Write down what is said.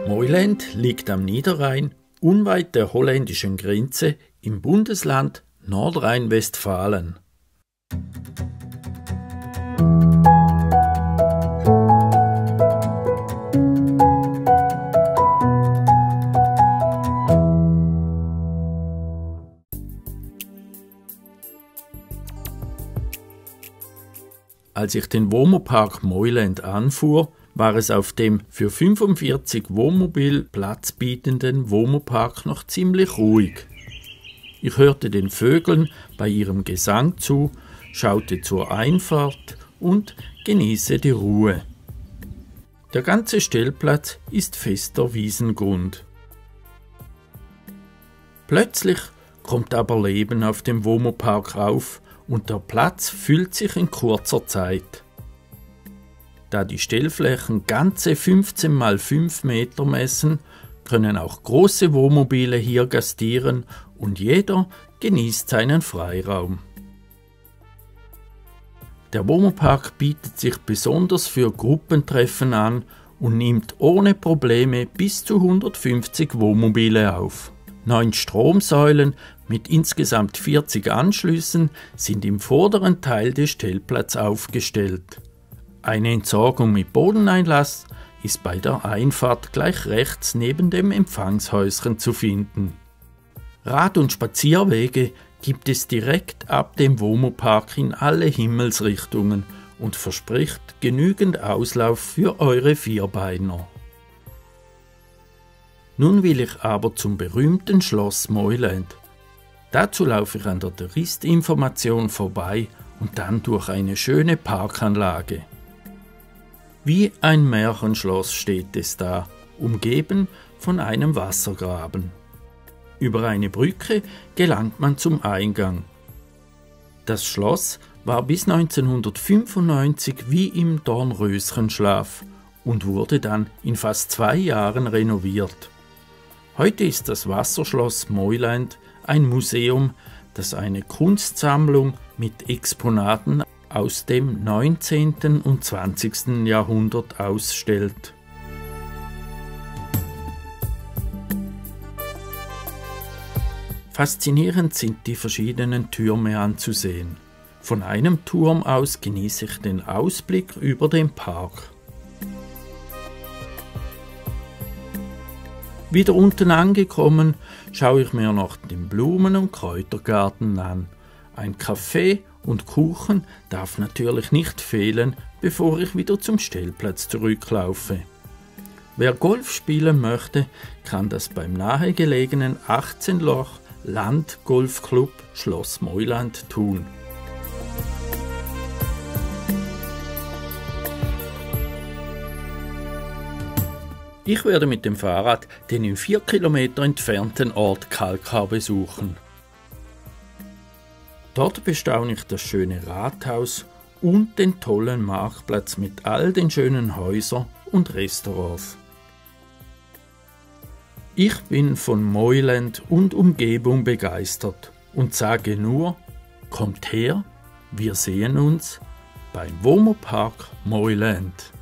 Meuland liegt am Niederrhein, unweit der holländischen Grenze im Bundesland Nordrhein-Westfalen. Als ich den Wohnmobilpark Meuland anfuhr, war es auf dem für 45 Wohnmobil Platz bietenden Wohnmobilpark noch ziemlich ruhig. Ich hörte den Vögeln bei ihrem Gesang zu, schaute zur Einfahrt und genieße die Ruhe. Der ganze Stellplatz ist fester Wiesengrund. Plötzlich kommt aber Leben auf dem Wohnmobilpark auf und der Platz füllt sich in kurzer Zeit. Da die Stellflächen ganze 15 x 5 Meter messen, können auch große Wohnmobile hier gastieren und jeder genießt seinen Freiraum. Der Wohnmobilpark bietet sich besonders für Gruppentreffen an und nimmt ohne Probleme bis zu 150 Wohnmobile auf. 9 Stromsäulen mit insgesamt 40 Anschlüssen sind im vorderen Teil des Stellplatzes aufgestellt. Eine Entsorgung mit Bodeneinlass ist bei der Einfahrt gleich rechts neben dem Empfangshäuschen zu finden. Rad- und Spazierwege gibt es direkt ab dem Wohnmobilpark in alle Himmelsrichtungen und verspricht genügend Auslauf für eure Vierbeiner. Nun will ich aber zum berühmten Schloss Meuland. Dazu laufe ich an der Touristinformation vorbei und dann durch eine schöne Parkanlage. Wie ein Märchenschloss steht es da, umgeben von einem Wassergraben. Über eine Brücke gelangt man zum Eingang. Das Schloss war bis 1995 wie im Dornröschenschlaf und wurde dann in fast 2 Jahren renoviert. Heute ist das Wasserschloss Meuland ein Museum, das eine Kunstsammlung mit Exponaten aus dem 19. und 20. Jahrhundert ausstellt. Faszinierend sind die verschiedenen Türme anzusehen. Von einem Turm aus genieße ich den Ausblick über den Park. Wieder unten angekommen, schaue ich mir noch den Blumen- und Kräutergarten an. Ein Kaffee und Kuchen darf natürlich nicht fehlen, bevor ich wieder zum Stellplatz zurücklaufe. Wer Golf spielen möchte, kann das beim nahegelegenen 18-Loch Landgolfclub Schloss Meuland tun. Ich werde mit dem Fahrrad den in 4 Kilometer entfernten Ort Kalkar besuchen. Dort bestaune ich das schöne Rathaus und den tollen Marktplatz mit all den schönen Häusern und Restaurants. Ich bin von Meuland und Umgebung begeistert und sage nur, kommt her, wir sehen uns beim Wohnmobilpark Meuland.